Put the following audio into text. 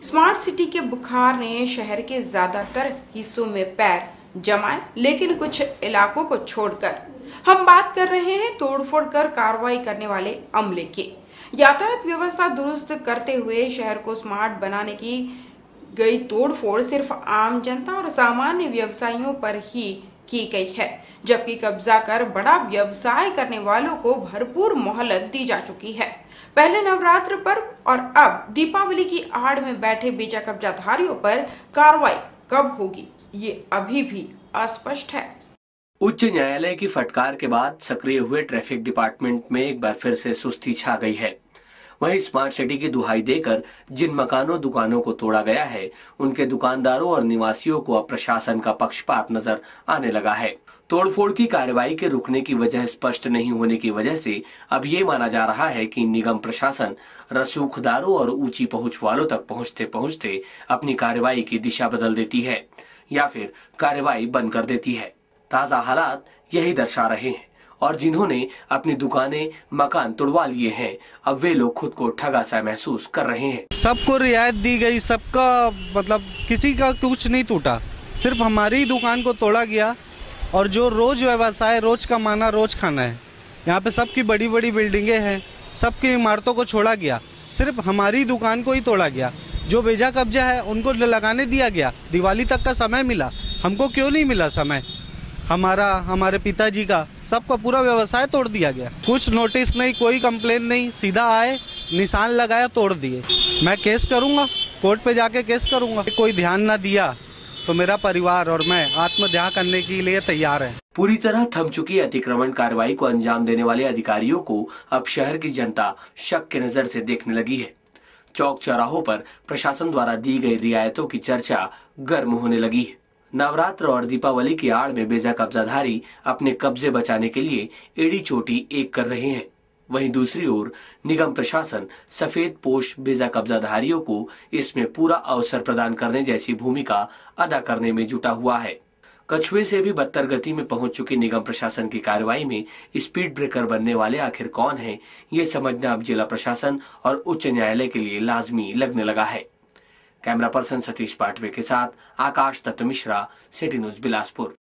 Smart city के बुखार ने शहर के ज्यादातर हिस्सों में पैर जमाए, लेकिन कुछ इलाकों को छोड़कर हम बात कर रहे हैं तोड़फोड़ कर कार्रवाई करने वाले अमले की। यातायात व्यवस्था दुरुस्त करते हुए शहर को स्मार्ट बनाने की गई तोड़फोड़ सिर्फ आम जनता और सामान्य व्यवसायियों पर ही की गई है, जबकि कब्जा कर बड़ा व्यवसाय करने वालों को भरपूर मोहलत दी जा चुकी है। पहले नवरात्र पर और अब दीपावली की आड़ में बैठे बेजा कब्जाधारियों पर कार्रवाई कब होगी, ये अभी भी अस्पष्ट है। उच्च न्यायालय की फटकार के बाद सक्रिय हुए ट्रैफिक डिपार्टमेंट में एक बार फिर से सुस्ती छा गई है। वहीं स्मार्ट सिटी की दुहाई देकर जिन मकानों दुकानों को तोड़ा गया है, उनके दुकानदारों और निवासियों को अब प्रशासन का पक्षपात नजर आने लगा है। तोड़फोड़ की कार्रवाई के रुकने की वजह स्पष्ट नहीं होने की वजह से अब ये माना जा रहा है कि निगम प्रशासन रसूखदारों और ऊंची पहुंच वालों तक पहुंचते पहुंचते अपनी कार्रवाई की दिशा बदल देती है या फिर कार्रवाई बंद कर देती है। ताजा हालात यही दर्शा रहे हैं और जिन्होंने अपनी दुकानें मकान तोड़वा लिए हैं, अब वे लोग खुद को ठगा सा महसूस कर रहे हैं। सबको रियायत दी गई, सबका मतलब किसी का कुछ नहीं टूटा, सिर्फ हमारी ही दुकान को तोड़ा गया। और जो रोज व्यवसाय, रोज कमाना, रोज खाना है, यहाँ पे सबकी बड़ी बड़ी बिल्डिंगें हैं, सबकी इमारतों को छोड़ा गया, सिर्फ हमारी दुकान को ही तोड़ा गया। जो बेजा कब्जा है उनको लगाने दिया गया, दिवाली तक का समय मिला, हमको क्यों नहीं मिला समय? हमारे पिताजी का, सबका पूरा व्यवसाय तोड़ दिया गया। कुछ नोटिस नहीं, कोई कंप्लेन नहीं, सीधा आए, निशान लगाया, तोड़ दिए। मैं केस करूंगा, कोर्ट पे जाके केस करूंगा। कोई ध्यान ना दिया तो मेरा परिवार और मैं आत्मदाह करने के लिए तैयार है। पूरी तरह थम चुकी अतिक्रमण कार्रवाई को अंजाम देने वाले अधिकारियों को अब शहर की जनता शक के नजर से देखने लगी है। चौक चौराहों पर प्रशासन द्वारा दी गई रियायतों की चर्चा गर्म होने लगी है। नवरात्र और दीपावली की आड़ में बेजा कब्जाधारी अपने कब्जे बचाने के लिए एड़ी चोटी एक कर रहे हैं। वहीं दूसरी ओर निगम प्रशासन सफेद पोश बेजा कब्जाधारियों को इसमें पूरा अवसर प्रदान करने जैसी भूमिका अदा करने में जुटा हुआ है। कछुए से भी बदतर गति में पहुंच चुकी निगम प्रशासन की कार्रवाई में स्पीड ब्रेकर बनने वाले आखिर कौन है, ये समझना अब जिला प्रशासन और उच्च न्यायालय के लिए लाजमी लगने लगा है। कैमरा पर्सन सतीश पाटवे के साथ आकाश दत्त मिश्रा, सिटी न्यूज बिलासपुर।